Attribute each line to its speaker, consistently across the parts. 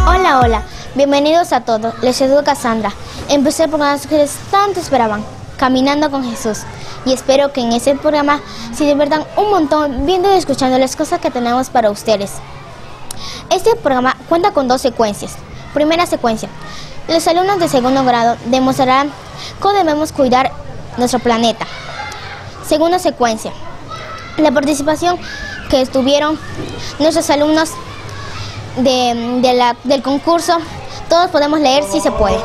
Speaker 1: Hola, hola, bienvenidos a todos, les educa Sandra. Empecé el programa que ustedes tanto esperaban, Caminando con Jesús. Y espero que en ese programa se diviertan un montón viendo y escuchando las cosas que tenemos para ustedes. Este programa cuenta con 2 secuencias. Primera secuencia, los alumnos de segundo grado demostrarán cómo debemos cuidar nuestro planeta. Segunda secuencia, la participación que tuvieron nuestros alumnos del concurso Todos podemos leer si se puede.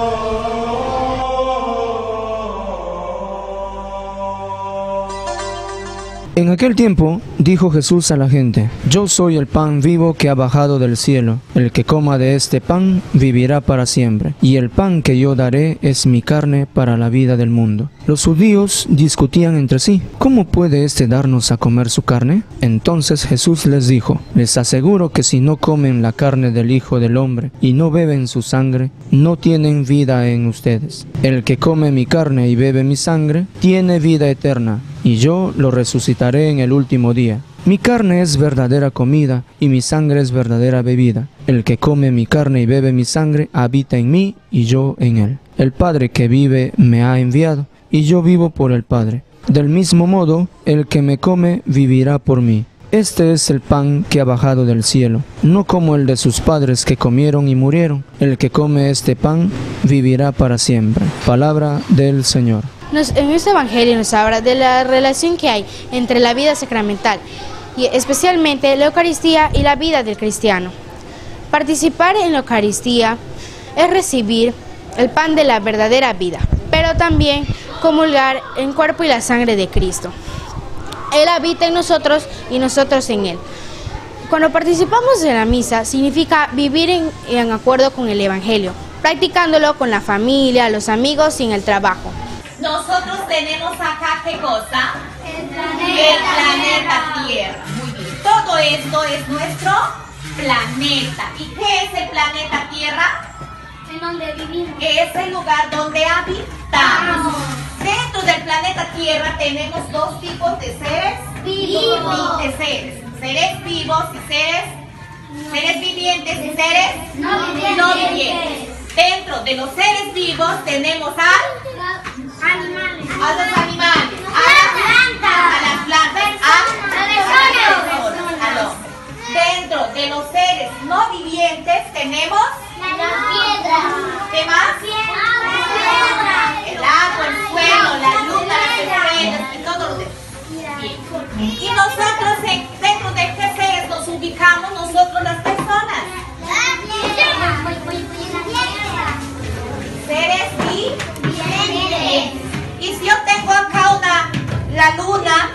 Speaker 2: En aquel tiempo dijo Jesús a la gente: Yo soy el pan vivo que ha bajado del cielo. El que coma de este pan vivirá para siempre. Y el pan que yo daré es mi carne para la vida del mundo. Los judíos discutían entre sí: ¿Cómo puede éste darnos a comer su carne? Entonces Jesús les dijo: Les aseguro que si no comen la carne del Hijo del Hombre y no beben su sangre, no tienen vida en ustedes. El que come mi carne y bebe mi sangre tiene vida eterna, y yo lo resucitaré en el último día. Mi carne es verdadera comida y mi sangre es verdadera bebida. El que come mi carne y bebe mi sangre habita en mí y yo en él. El Padre que vive me ha enviado y yo vivo por el Padre. Del mismo modo, el que me come vivirá por mí. Este es el pan que ha bajado del cielo, no como el de sus padres que comieron y murieron. El que come este pan vivirá para siempre. Palabra del Señor.
Speaker 3: En este evangelio nos habla de la relación que hay entre la vida sacramental y especialmente la Eucaristía y la vida del cristiano. Participar en la Eucaristía es recibir el pan de la verdadera vida, pero también comulgar el cuerpo y la sangre de Cristo. Él habita en nosotros y nosotros en Él. Cuando participamos en la misa significa vivir en acuerdo con el evangelio, practicándolo con la familia, los amigos y en el trabajo.
Speaker 4: Nosotros tenemos acá, ¿qué cosa? El planeta Tierra. Muy bien. Todo esto es nuestro planeta. ¿Y qué es el planeta Tierra?
Speaker 5: En donde vivimos.
Speaker 4: Es el lugar donde habitamos. Dentro del planeta Tierra tenemos 2 tipos de seres vivos. Seres vivos y seres vivientes y seres no vivientes. Dentro de los seres vivos tenemos a los animales, a las plantas, al hombre. Dentro de los seres no vivientes tenemos
Speaker 5: La piedra.
Speaker 4: ¿Qué más? El agua, el suelo, la luna, las estrellas y todo lo demás. Bien. Y nosotros dentro de qué seres nos ubicamos nosotros las personas. Seres vivientes. Y si yo tengo acá la luna,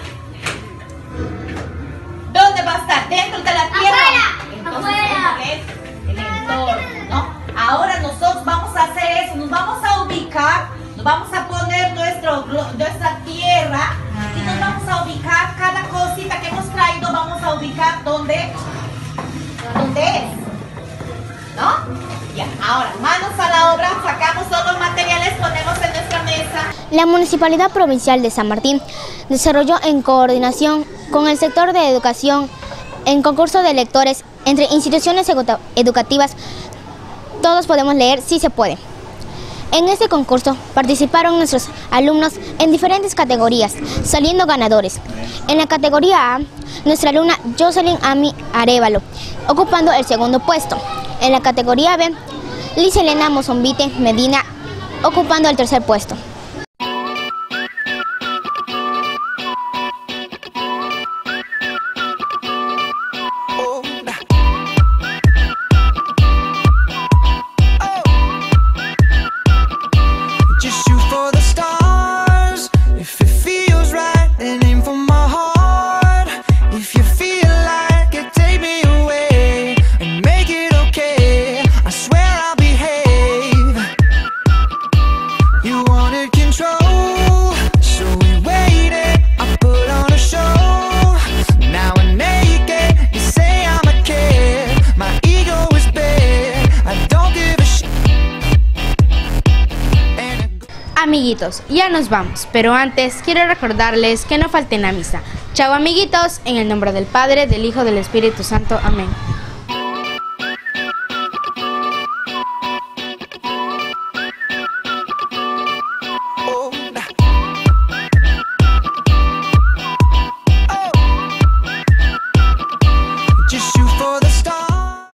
Speaker 4: ¿dónde va a estar? ¿Dentro de la tierra? Entonces es el entorno, ¿no? Ahora nosotros vamos a hacer eso, nos vamos a ubicar, nos vamos a poner nuestra tierra y nos vamos a ubicar cada cosita que hemos traído, vamos a ubicar dónde es, ¿no? Ya, ahora, manos a la obra, sacamos todos los materiales, ponemos en nuestra mesa.
Speaker 1: La Municipalidad Provincial de San Martín desarrolló en coordinación con el sector de educación en concurso de lectores entre instituciones educativas. Todos podemos leer si se puede. En este concurso participaron nuestros alumnos en diferentes categorías, saliendo ganadores. En la categoría A, nuestra alumna Jocelyn Ami Arevalo, ocupando el segundo puesto. En la categoría B, Liz Elena Mozombite Medina, ocupando el tercer puesto.
Speaker 3: Amiguitos, ya nos vamos, pero antes quiero recordarles que no falten a misa. Chao amiguitos, en el nombre del Padre, del Hijo, del Espíritu Santo. Amén.